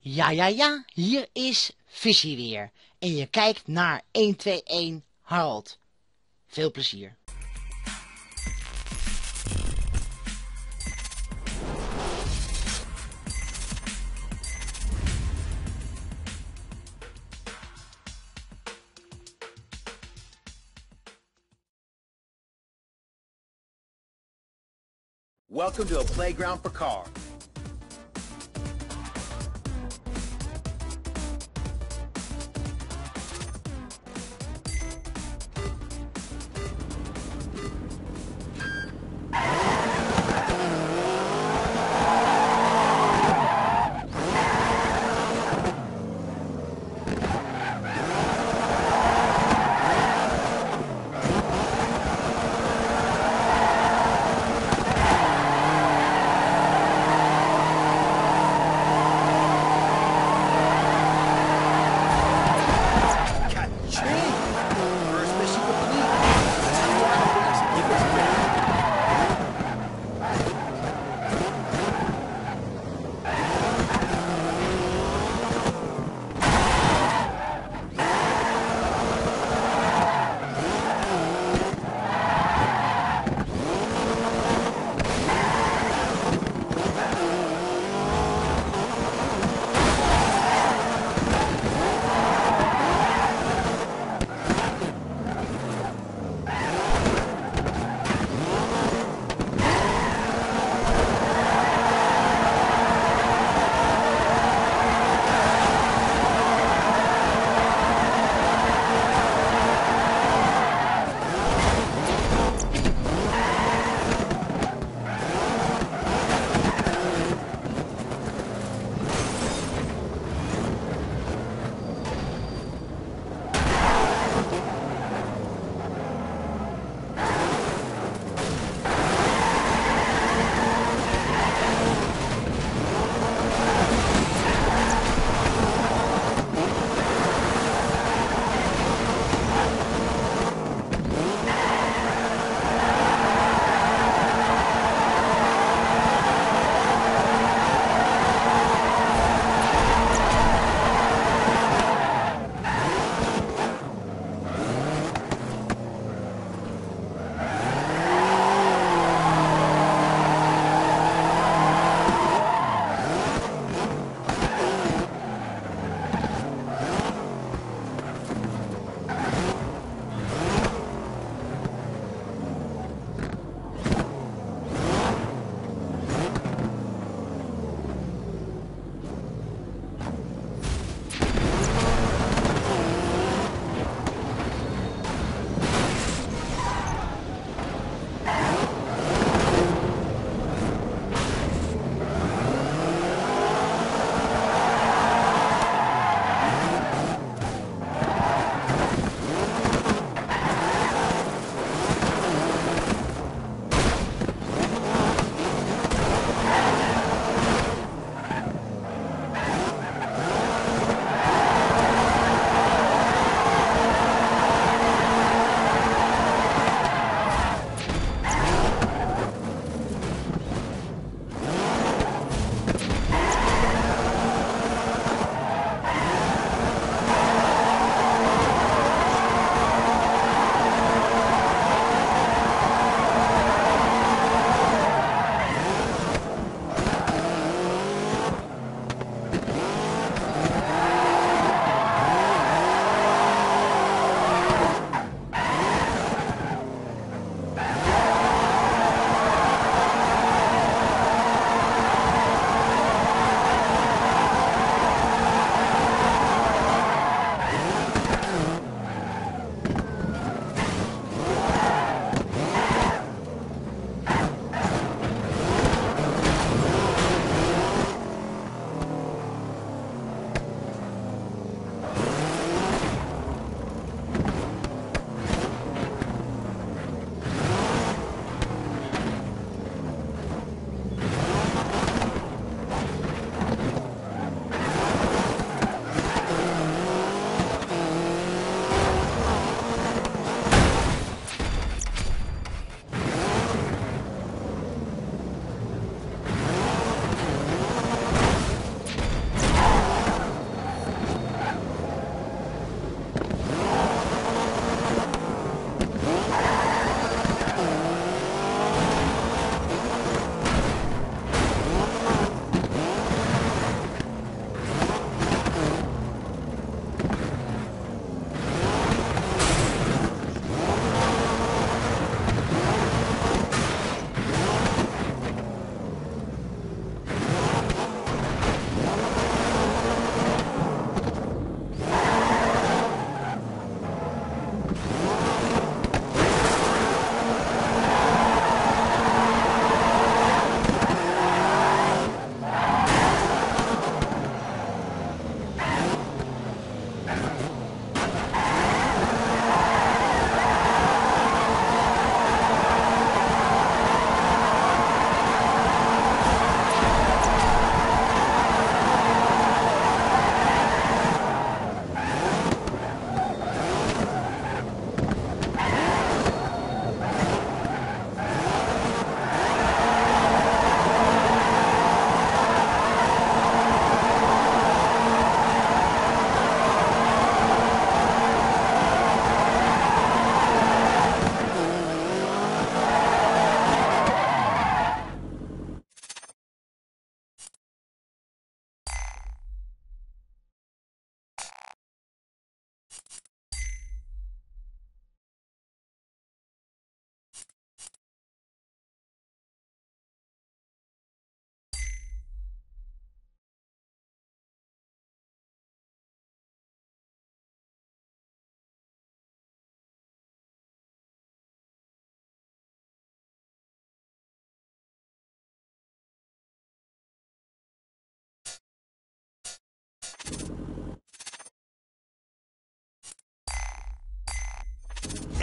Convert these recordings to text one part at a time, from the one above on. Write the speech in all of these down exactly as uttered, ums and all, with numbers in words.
Ja, ja, ja, hier is Visie weer. En je kijkt naar een twee een Harold. Veel plezier. Welcome to a playground for cars.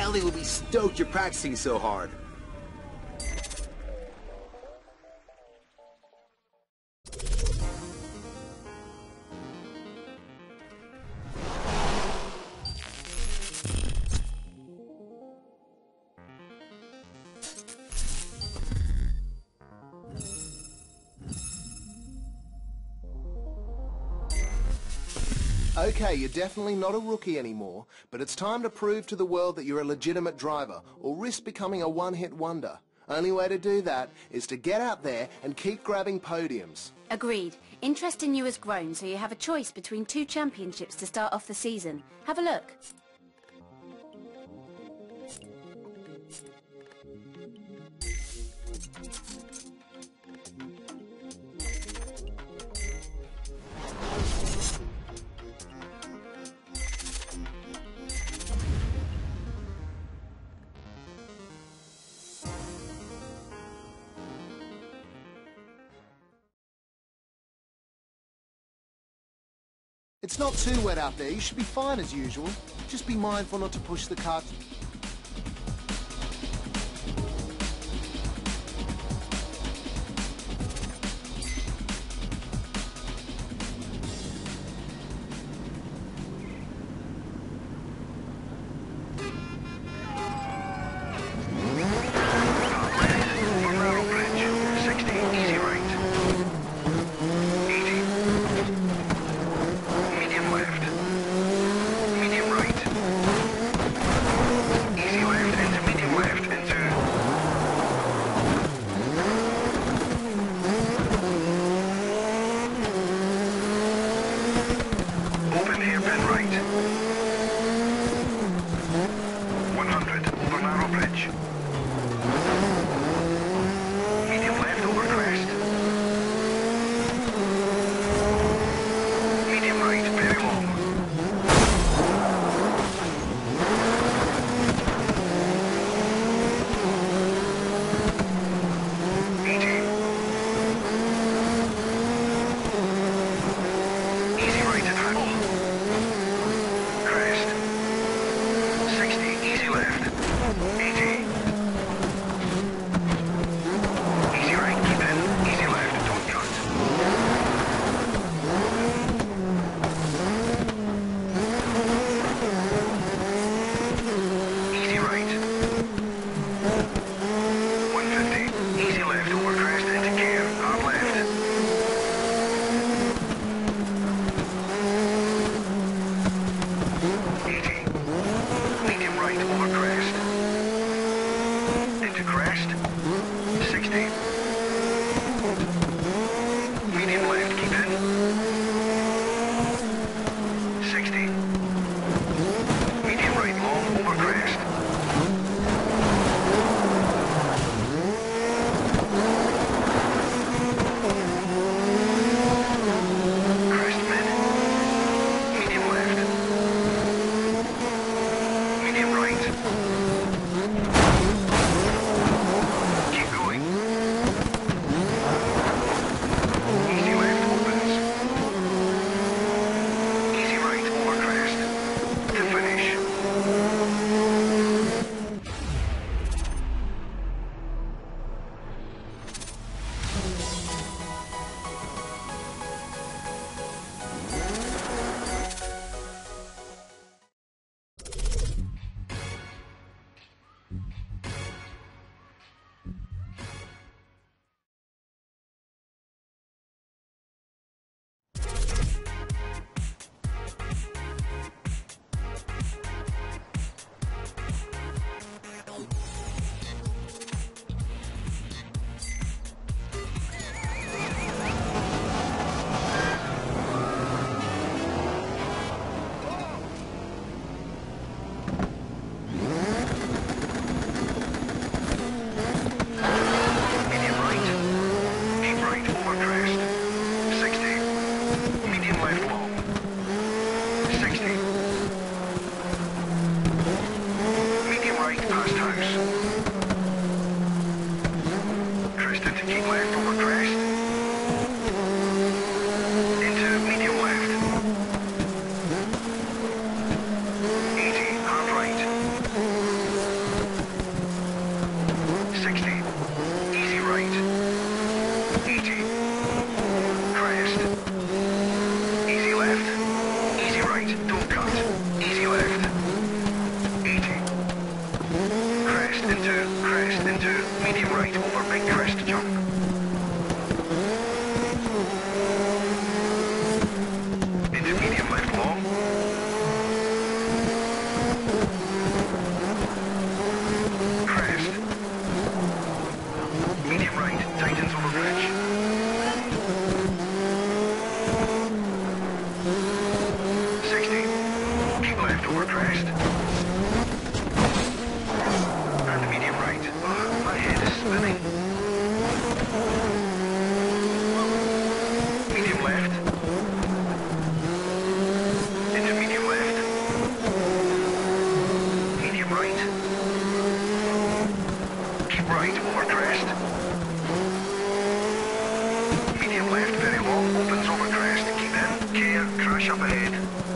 Ellie will be stoked you're practicing so hard. Okay, you're definitely not a rookie anymore, but it's time to prove to the world that you're a legitimate driver, or risk becoming a one-hit wonder. Only way to do that is to get out there and keep grabbing podiums. Agreed. Interest in you has grown, so you have a choice between two championships to start off the season. Have a look. It's not too wet out there, you should be fine as usual. Just be mindful not to push the car. crest. And medium right. Oh, my head is spinning. Medium left. Into medium left. Medium right. Keep right over crest. Medium left very long, opens over crest. Keep in, care, crash up ahead.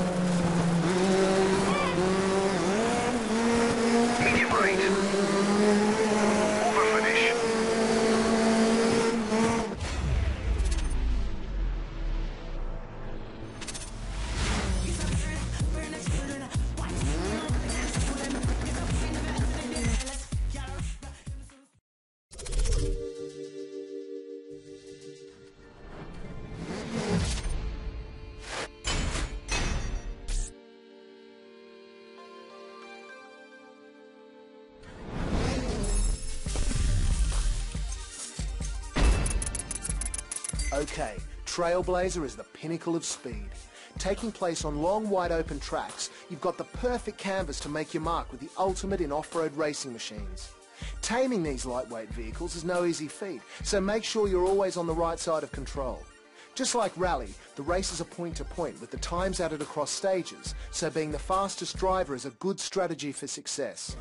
Medium right. Over finish. Okay, Trailblazer is the pinnacle of speed. Taking place on long, wide-open tracks, you've got the perfect canvas to make your mark with the ultimate in off-road racing machines. Taming these lightweight vehicles is no easy feat, so make sure you're always on the right side of control. Just like Rally, the races are point-to-point with the times added across stages, so being the fastest driver is a good strategy for success.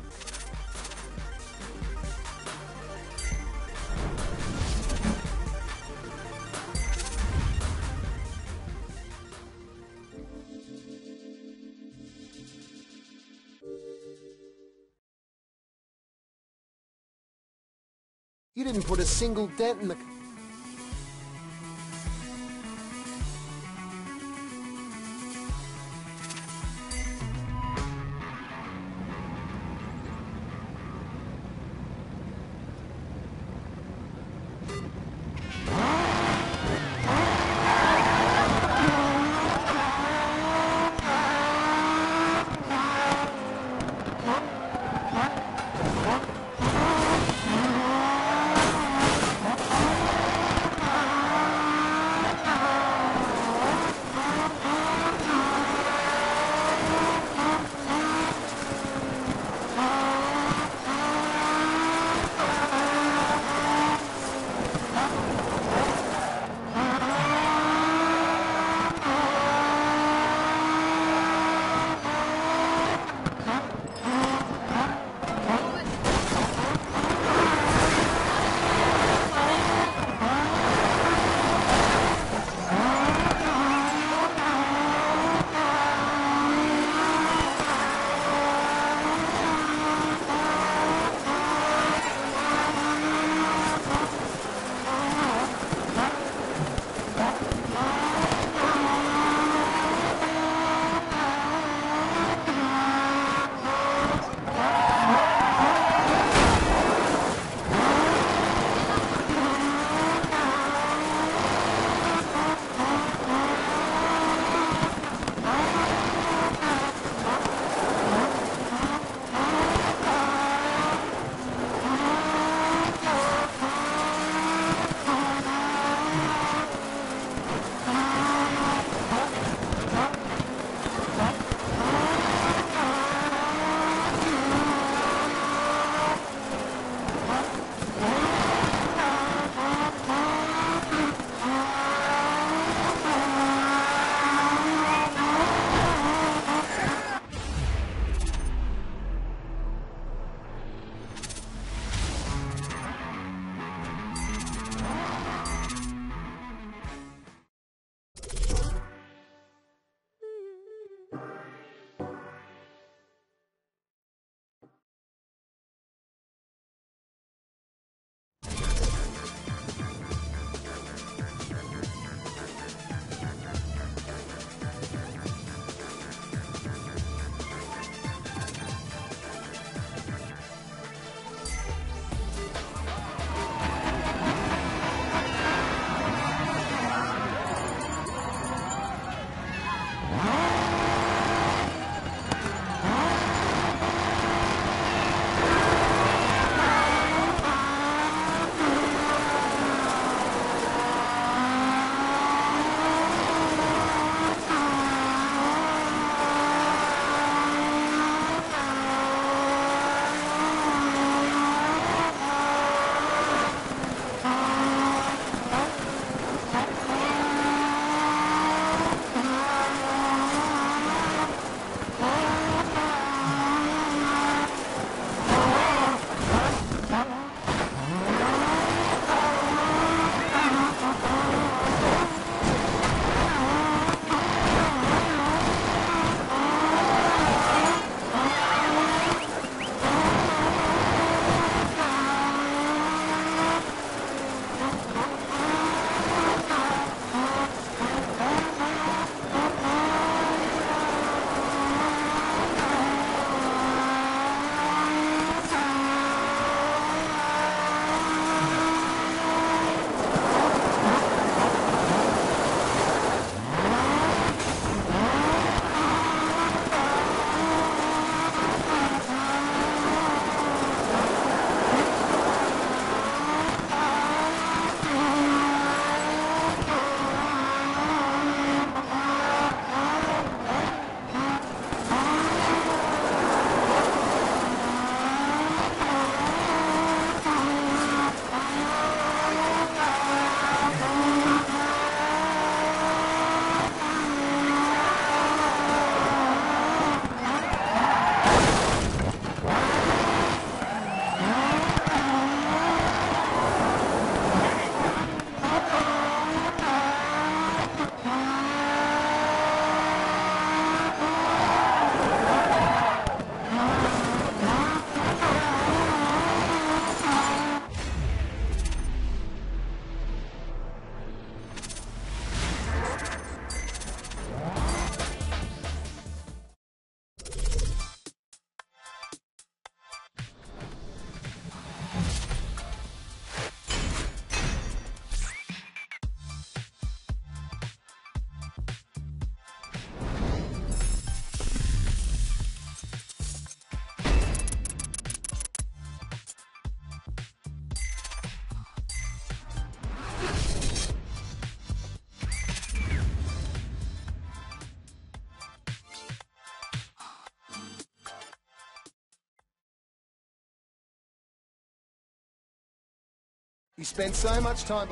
You didn't put a single dent in the... You spend so much time...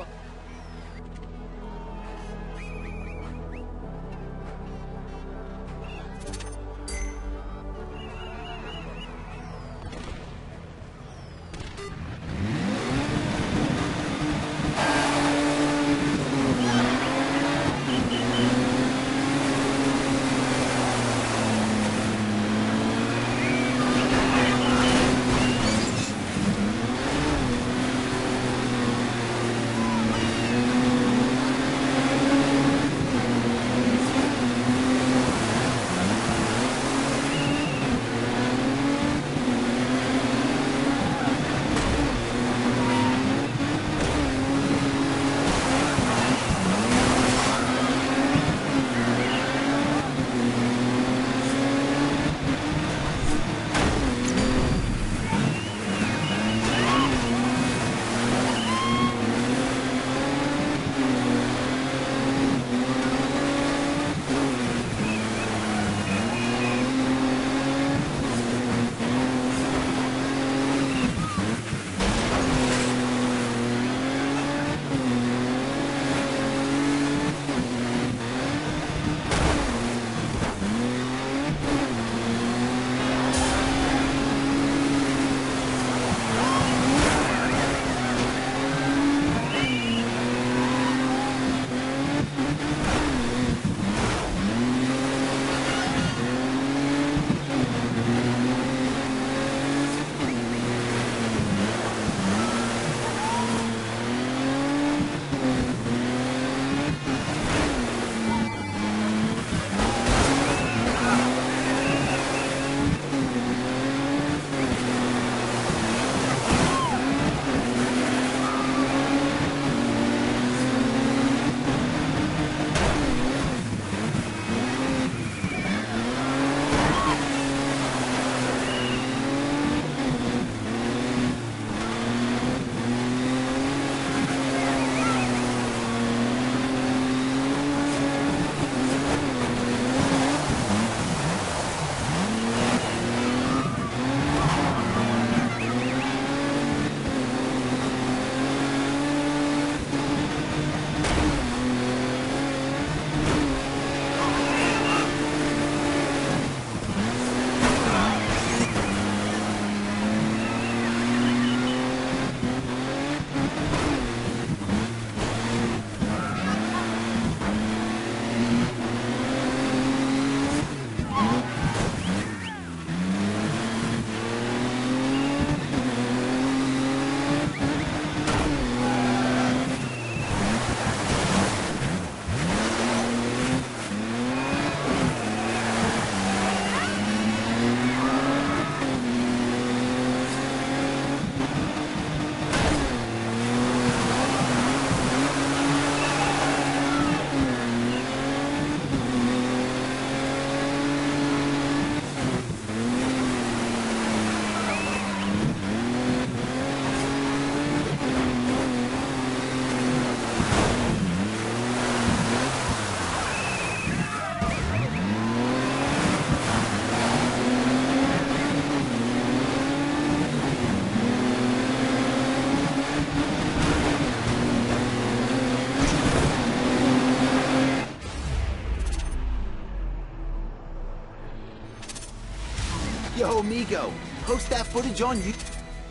Yo, amigo, post that footage on YouTube.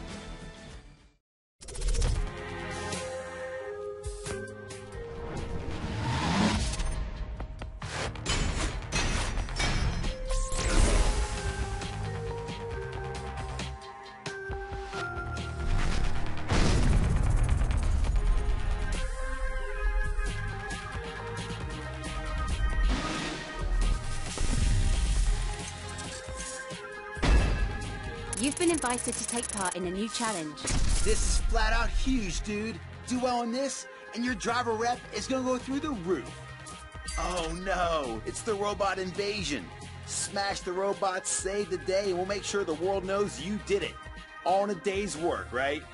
You've been invited to take part in a new challenge. This is flat out huge, dude. Do well on this, and your driver rep is gonna go through the roof. Oh no, it's the robot invasion. Smash the robots, save the day, and we'll make sure the world knows you did it. All in a day's work, right?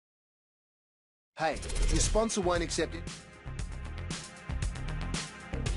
Hey, your sponsor won't accept it.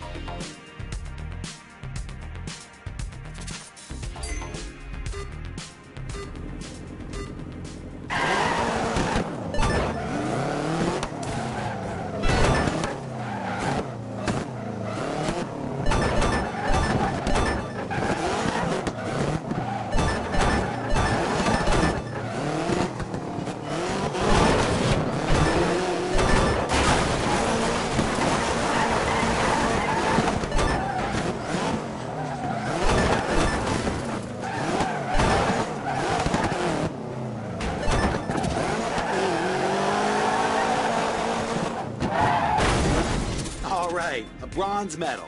bronze medal.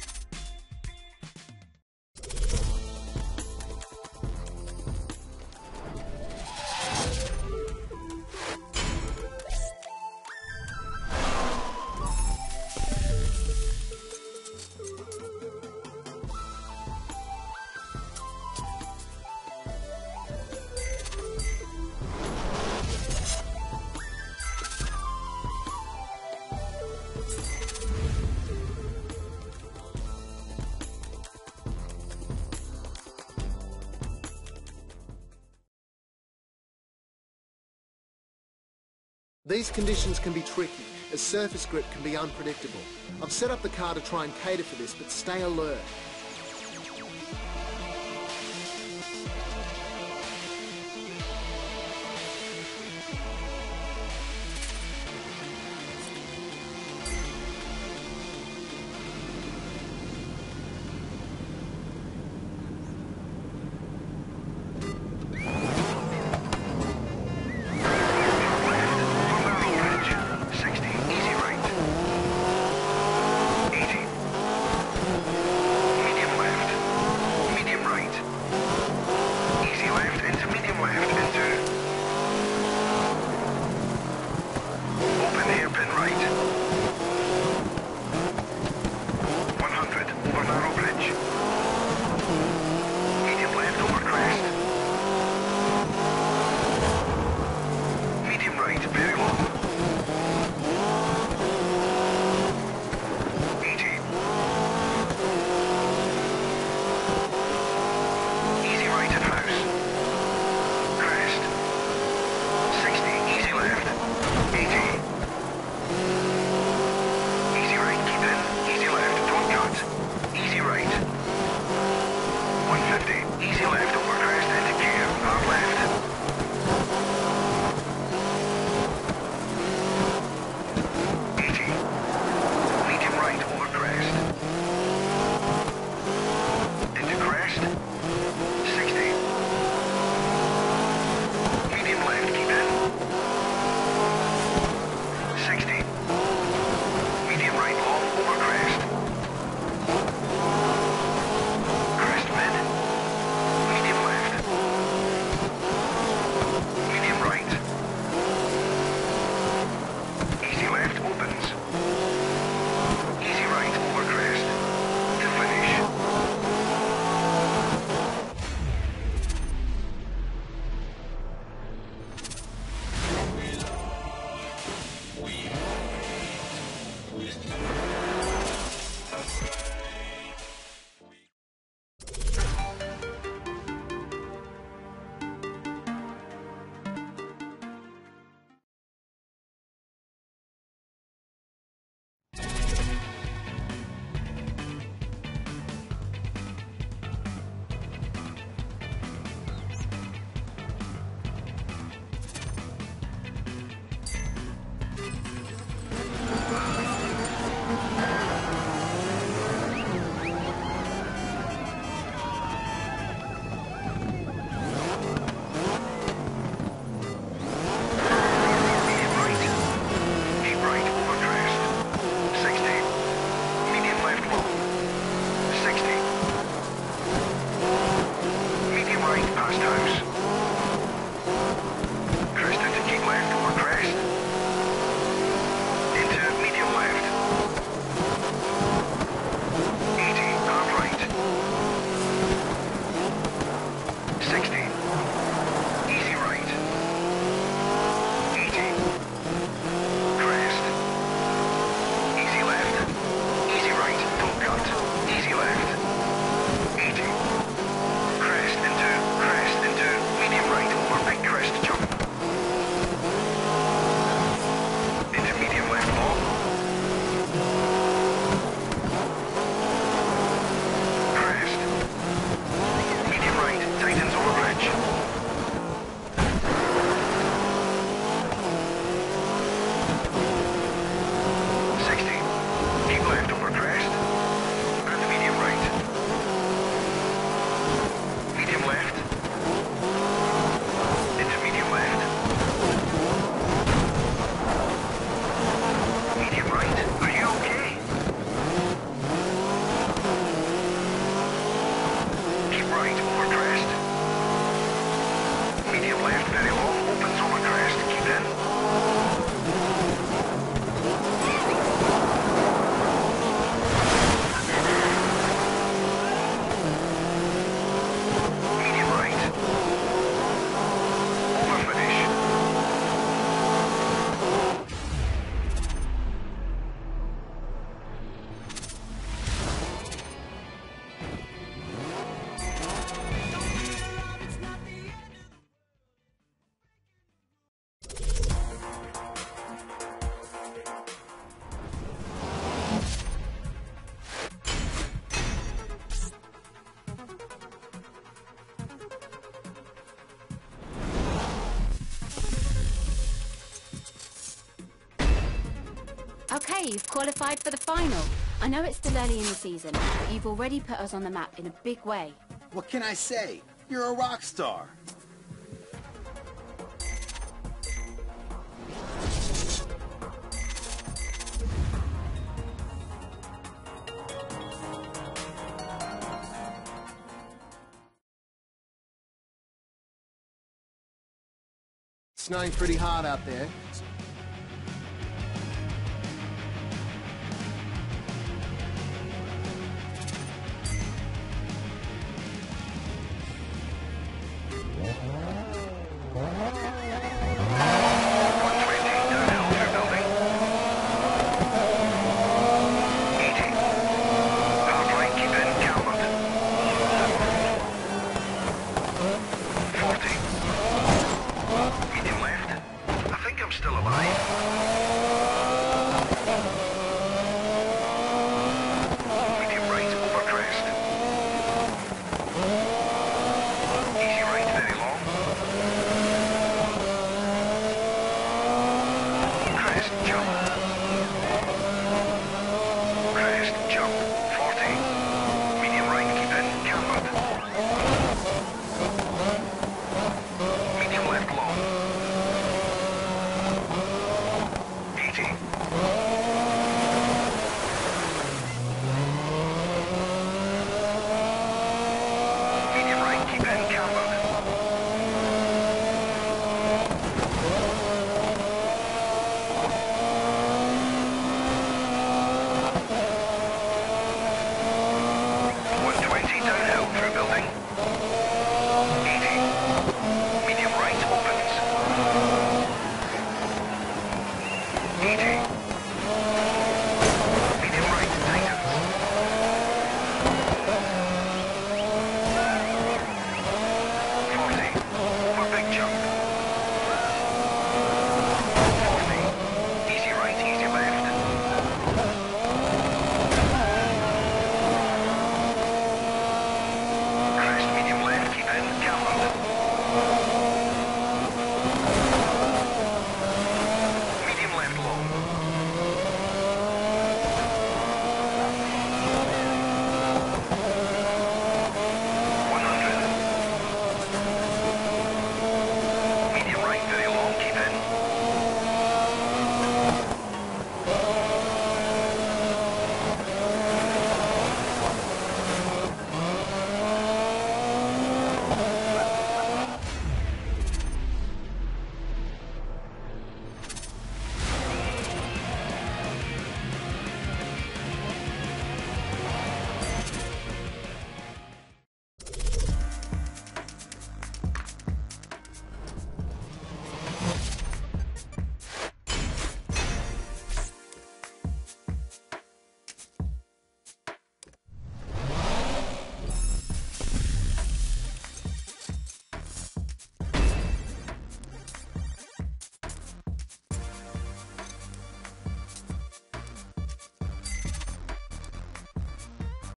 These conditions can be tricky, as surface grip can be unpredictable. I've set up the car to try and cater for this, but stay alert. Easy Medium left, very low, opens over crest, keep in. Medium right. Over finish. Okay, you've qualified for the final. I know it's still early in the season, but you've already put us on the map in a big way. What can I say? You're a rock star. Snowing pretty hard out there.